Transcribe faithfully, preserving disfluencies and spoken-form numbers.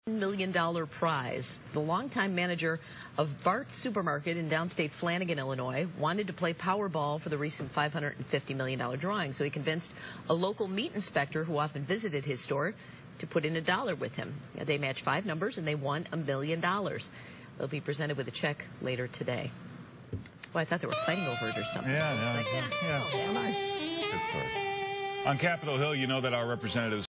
million dollar prize. The longtime manager of Bart's Supermarket in downstate Flanagan, Illinois, wanted to play Powerball for the recent five hundred fifty million dollar drawing, so he convinced a local meat inspector who often visited his store to put in a dollar with him. They matched five numbers, and they won a million dollars. They'll be presented with a check later today. Well, I thought they were fighting over it or something. Yeah, yeah, Like, yeah. yeah. Oh, nice. Good story. On Capitol Hill, you know that our representatives